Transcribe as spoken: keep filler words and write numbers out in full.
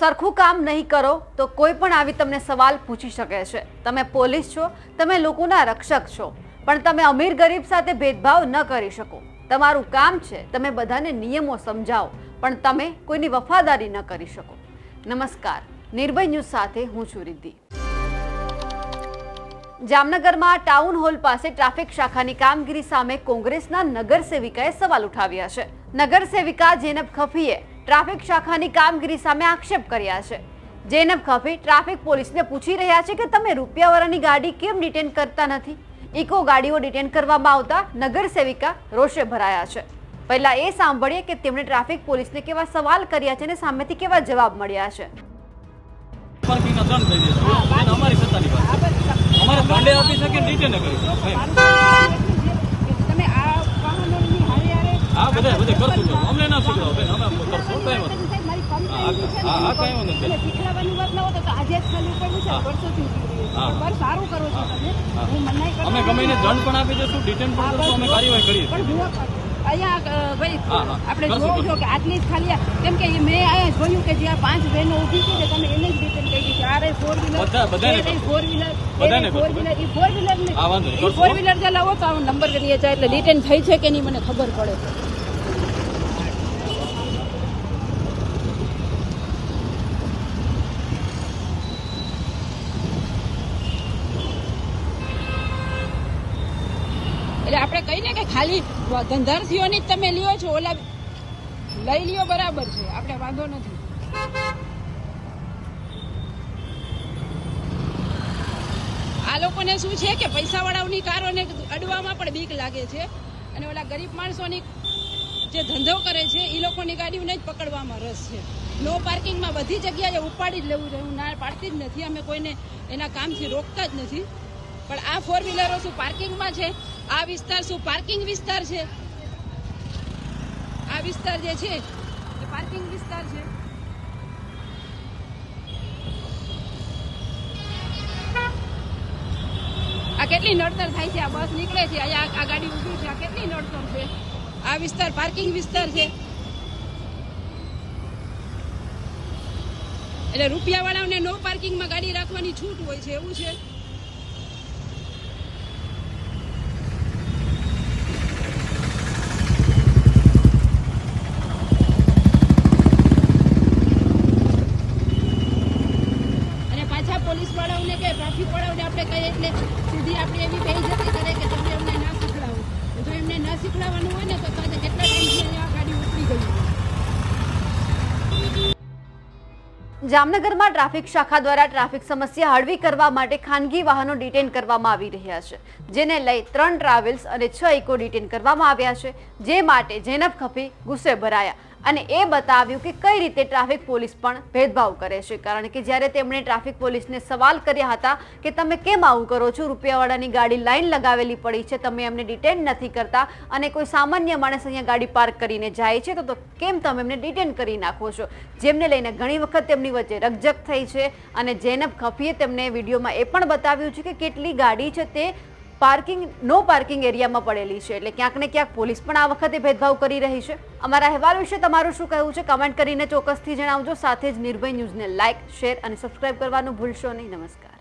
સરખું કામ નહીં કરો તો કોઈ પણ આવી તમને સવાલ પૂછી શકે છે। તમે પોલીસ છો, તમે લોકોના રક્ષક છો, પણ તમે અમીર ગરીબ સાથે ભેદભાવ ન કરી શકો। તમારું કામ છે તમે બધાને નિયમો સમજાવો, પણ તમે કોઈની વફાદારી ન કરી શકો। નમસ્કાર, નિર્ભય ન્યૂઝ સાથે હું છું રિદ્ધિ। જામનગરમાં ટાઉન હોલ પાસે ટ્રાફિક શાખાની કામગીરી સામે કોંગ્રેસના નગરસેવિકાએ સવાલ ઉઠાવ્યા છે। નગરસેવિકા જેનબ ખફીએ ટ્રાફિક શાખાની કામગીરી સામે આક્ષેપ કર્યા છે। જેનબ ખફી ટ્રાફિક પોલીસને પૂછી રહ્યા છે કે તમે રૂપિયાવાળાની ગાડી કેમ ડિટેન કરતા નથી। ઇકો ગાડીઓ ડિટેન કરવામાં આવતા નગરસેવિકા રોષે ભરાયા છે। પહેલા એ સાંભળીએ કે તેમણે ટ્રાફિક પોલીસને કેવા સવાલ કર્યા છે અને સામેથી કેવા જવાબ મળ્યા છે। પાર્કિંગના દંડ દઈ દેજો, એને અમારી સત્તાની વાત છે। અમારે દંડે આપી શકે ડિટેન કરી તમે આ વાહનોની હારે હારે આ બધા બધા કરશું તો અમને ના શીખવાડો બેન, અમે કરશું કઈ વાત મારી કંપની છે આ કઈ વાત નથી। શીખડાવવાની વાત ના હોય તો આજે જ ખાલી પડ્યું છે, વર્ષોથી પણ સારું કરો છો તમે। હું મનાઈ કરું, અમે ગમે એને દંડ પણ આપી દઈશું, ડિટેન પણ કરશું, અમે કાર્યવાહી કરીએ। પણ હું અહીંયા ભાઈ આપણે જોવું છો કે આટલી જ ખાલી કેમ કે મેં અહીંયા જોયું કે જ્યાં પાંચ બહેનો ઊભી છે તમે એને જ રિટર્ન કરી દીધી। આ રે four wheeler four wheeler four wheeler એ ફોર વ્હીલર ને ફોર વ્હીલર જે લાવો તો નંબર કરીએ જાય એટલે રિટર્ન થઈ છે કે નહીં મને ખબર પડે। એટલે આપણે કહીને કે ખાલી ધંધાર્થીઓની જ તમે લ્યો છો, ઓલા લઈ લ્યો બરાબર છે, આપણે વાંધો નથી। આ લોકોને શું છે કે પૈસા વાળાઓની કારોને અડવામાં પણ બીક લાગે છે અને ઓલા ગરીબ માણસોની જે ધંધો કરે છે એ લોકોની ગાડીઓને જ પકડવામાં રસ છે। નો પાર્કિંગમાં બધી જગ્યાએ ઉપાડી જ લેવું જોઈએ, હું ના પાડતી જ નથી, અમે કોઈને એના કામથી રોકતા જ નથી। પણ આ ફોર વ્હીલરો શું પાર્કિંગમાં છે? આ વિસ્તાર શું પાર્કિંગ વિસ્તાર છે? આ વિસ્તાર જે છે એ પાર્કિંગ વિસ્તાર છે? આ કેટલી નડતર થાય છે, આ બસ નીકળે છે, અહીંયા આ ગાડી ઊભી છે, આ કેટલી નડતર છે। આ વિસ્તાર પાર્કિંગ વિસ્તાર છે એટલે રૂપિયા વાળાઓને નો પાર્કિંગમાં ગાડી રાખવાની છૂટ હોય છે, એવું છે। પોલીસ વાળાઓને કે ટ્રાફિક વાળાઓને આપણે કહીએ એટલે સીધી આપણે એવી બેઇજ્જતી કરે કે તમે એમને ના શીખડાવો। જો એમને ના શીખડાવવાનું હોય ને તો આજે કેટલા ટાઈમથી આ ગાડી ઉતરી ગઈ। જામનગરમાં ટ્રાફિક શાખા દ્વારા ટ્રાફિક સમસ્યા હળવી કરવા માટે ખાનગી વાહનો ડિટેન કરવામાં આવી રહ્યા છે, જેને લઈ ત્રણ ટ્રાવેલ્સ અને છ ઇકો ડિટેન કરવામાં આવ્યા છે। જે માટે જેનબ ખફી ગુસ્સે ભરાયા અને એ બતાવ્યું કે કઈ રીતે ટ્રાફિક પોલીસ પણ ભેદભાવ કરે છે। કારણ કે જ્યારે તેમણે ટ્રાફિક પોલીસને સવાલ કર્યા હતા કે તમે કેમ આવું કરો છો, રૂપિયાવાળાની ગાડી લાઈન લગાવેલી પડી છે, તમે એમને ડિટેન નથી કરતા અને કોઈ સામાન્ય માણસ અહીંયા ગાડી પાર્ક કરીને જાય છે તો કેમ તમે એમને ડિટેન કરી નાખો છો, જેમને લઈને ઘણી વખત તેમની વચ્ચે રકઝક થઈ છે। અને જેનબ ખફીએ તેમને વિડીયોમાં એ પણ બતાવ્યું છે કે કેટલી ગાડી છે તે પાર્કિંગ નો પાર્કિંગ એરિયામાં પડેલી છે, એટલે ક્યાંક ને ક્યાંક પોલીસ પણ આ વખતે ભેદભાવ કરી રહી છે। અમારા અહેવાલ વિશે તમારું શું કહેવું છે કમેન્ટ કરીને ચોક્કસથી જણાવજો। સાથે જ નિર્ભય ન્યૂઝને લાઇક, શેર અને સબસ્ક્રાઇબ કરવાનું ભૂલશો નહીં। નમસ્કાર।